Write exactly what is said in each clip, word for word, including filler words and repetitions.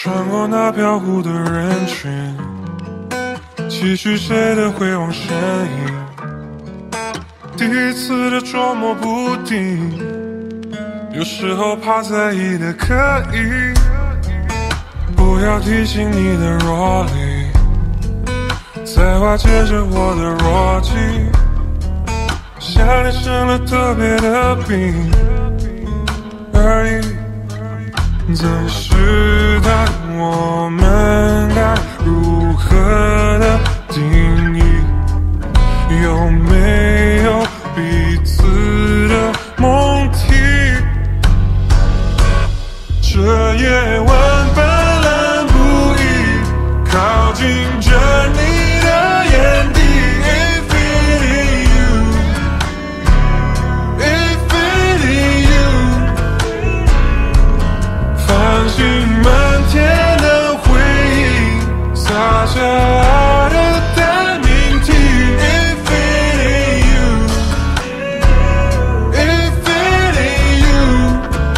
穿过那飘忽的人群，期许谁的回望身影，第一次的捉摸不定，有时候怕在意的可以，不要提醒你的弱力，在瓦解着我的逻辑，像你生了特别的病而已。怎试探我们该如何的定义？有没有彼此的梦题？这夜晚斑斓不已，靠近着你的眼底。If it ain't you, if it ain't you， 繁星满天的回忆，洒下爱的单命题。If it ain't you, if it ain't you。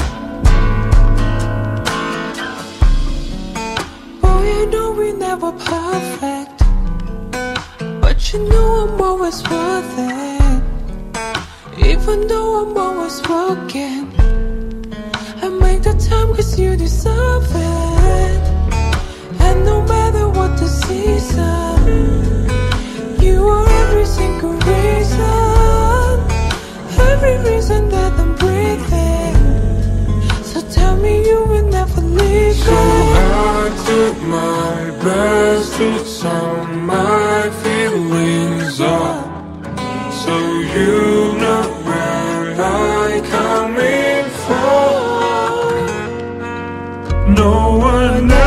Boy, I know we never perfect, but you know I'm always worth it. Even though I'm always broken, I make the time cause you deserve it. And no matter what the season, you are every single reason, every reason that I'm breathing. So tell me you will never leave So me. I did my best to sum my feelings up, so you know where I come in from. No one else